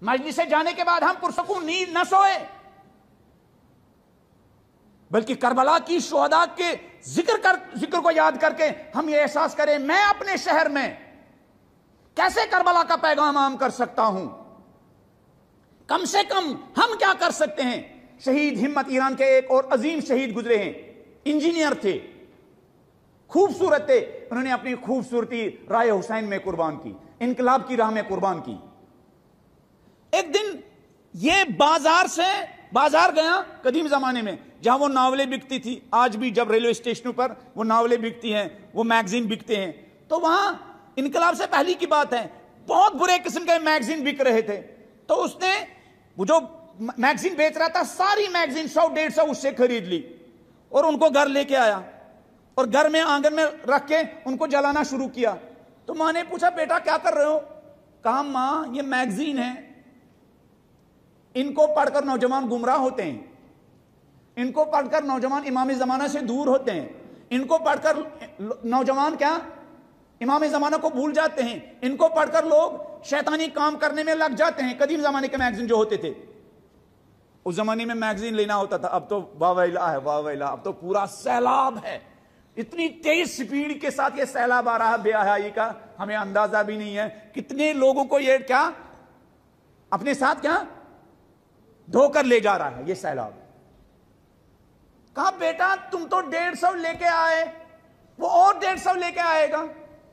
مجلس سے جانے کے بعد ہم پرسکون نیند نہ سوئے، بلکہ کربلا کی شہداء کے ذکر کو یاد کر کے ہم یہ احساس کریں میں اپنے شہر میں کیسے کربلا کا پیغام عام کر سکتا ہوں، کم سے کم ہم کیا کر سکتے ہیں۔ شہید ہمت ایران کے ایک اور عظیم شہید گزرے ہیں، انجینئر تھے، خوبصورت تھے، انہوں نے اپنی خوبصورتی رائے حسین میں قربان کی، انقلاب کی راہ میں قربان کی۔ ایک دن یہ بازار گیا قدیم زمانے میں جہاں وہ ناولیں بکتی تھی، آج بھی جب ریلوے اسٹیشنوں پر وہ ناولیں بکتی ہیں، وہ میگزین بکتے ہیں، تو وہاں انقلاب سے پہلی کی بات ہے بہت برے قسم کے میگزین بک رہے تھے۔ تو اس نے وہ جو میگزین بیچ رہا تھا ساری میگزین 100-150 اس سے خرید لی اور ان کو گھر لے کے آیا اور گھر میں آنگن میں رکھ کے ان کو جلانا شروع کیا۔ تو ماں نے پوچھا بیٹا کیا کر رہے ہو؟ کہا ماں یہ میگزین ہے، ان کو پڑھ کر نوجوان گمراہ ہوتے ہیں، ان کو پڑھ کر نوجوان امام زمانہ سے دور ہوتے ہیں، ان کو پڑھ کر نوجوان کیا امام زمانہ کو بھول جاتے ہیں، ان کو پڑھ کر لوگ شیطانی کام کرنے میں لگ جاتے ہیں۔ قدیم زمانے کے میگزین جو ہوتے تھے، اس زمانے میں میگزین لینا ہوتا تھا، اب تو واہ ویلا ہے، واہ ویلا، اب تو پورا سیلاب ہے، اتنی تیز سپیڈ کے ساتھ یہ سیلاب آ رہا ہے بے حیائی کا، ہمیں اندازہ بھی نہیں ہے کتنے لوگوں کو یہ کیا اپنے ساتھ کیا دھو کر لے جا رہا ہے یہ سیلاب۔ کہا بیٹا تم تو 150 لے کے آئے، وہ اور 150 لے کے آئے گا،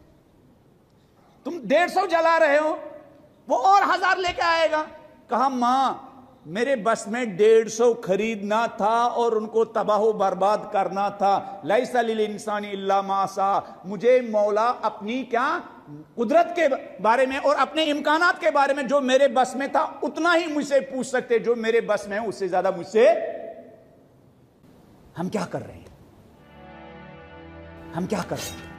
تم 150 جلا رہے ہو وہ اور 1000 لے کے آئے گا۔ کہا ماں میرے بس میں 150 خریدنا تھا اور ان کو تباہ و برباد کرنا تھا، لیس للانسان الا ما سعی، مجھے مولا اپنی کیا قدرت کے بارے میں اور اپنے امکانات کے بارے میں جو میرے بس میں تھا اتنا ہی مجھ سے پوچھ سکتے، جو میرے بس میں ہے اس سے زیادہ مجھ سے۔ ہم کیا کر رہے ہیں؟ ہم کیا کر رہے ہیں؟